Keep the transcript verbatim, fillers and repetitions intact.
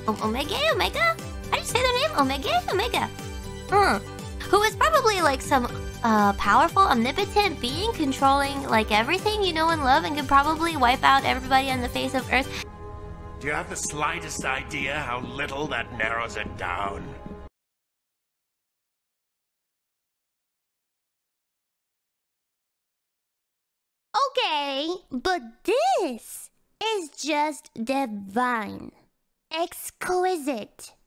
Omega? Omega? How do you say their name? Omega? Omega. Hmm. Who is probably like some uh, powerful, omnipotent being controlling like everything you know and love and could probably wipe out everybody on the face of Earth. Do you have the slightest idea how little that narrows it down? Okay, but this is just divine. Exquisite.